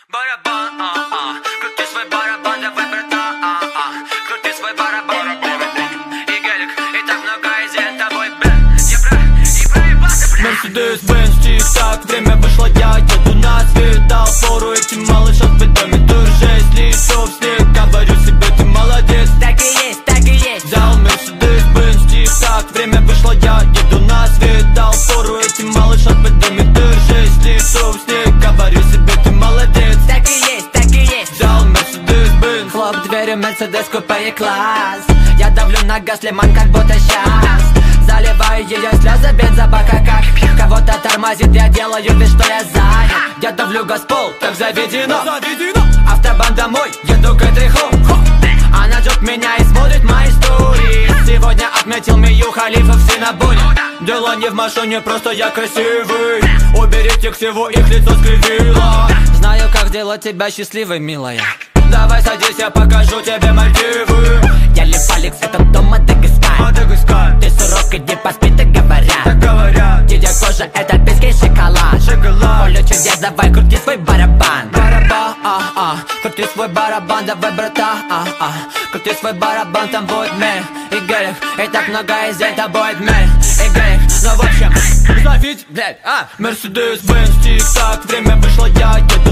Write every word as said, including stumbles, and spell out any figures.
Барабан, а, а, крути свой барабан, давай, братан, а, а, крути свой барабан, и гелик, и так много, и за тобой, бля, я про, и проебался, бля. Мерседес-Бенц, тик-так, время вышло, я еду на свет, дал фору этим малышам в доме, держись, лицо в снег, говорю себе, ты молодец. Так и есть, так и есть. Взял Мерседес-Бенц, тик-так, время вышло, я еду на свет, дал фору этим малышам в доме, держись, лицо в снег, говорю себе, ты молодец. Так и есть, так и есть. Взял Мерседес-Бенц. Хлоп дверью, Мерседес, купе класс. Я давлю на газ, лимон, как будто щас. Заливаю ее слезы, бензобака как кого-то тормозит, я делаю вид, что я занят. Я давлю газ пол, так заведено, заведено. Автобан домой, еду к этой хо. Она ждет меня и смотрит мои истории. Сегодня отметил Мию Халифа в Синабоне. Дело не в машине, просто я красивый. Уберите всего, их лицо скривило. Знаю, как сделать тебя счастливой, милая. Давай садись, я покажу тебе Мальдивы. Я Липаликс, это дом Мадагаскар. Мадагаскар. Ты сурок, иди поспи, так говорят. Так говорят. Тебе кожа, это альпийский шоколад. Шоколад. Поле чудес, давай, крути свой барабан. Барабан, а, а, крути свой барабан, давай, брата, а, а, крути свой барабан, там будет мэр и гелик, и так много, и за это будет мэр и гелик. Ну, в общем, Завидь, блядь, а Мерседес-Бенц, тик-так, время вышло, я еду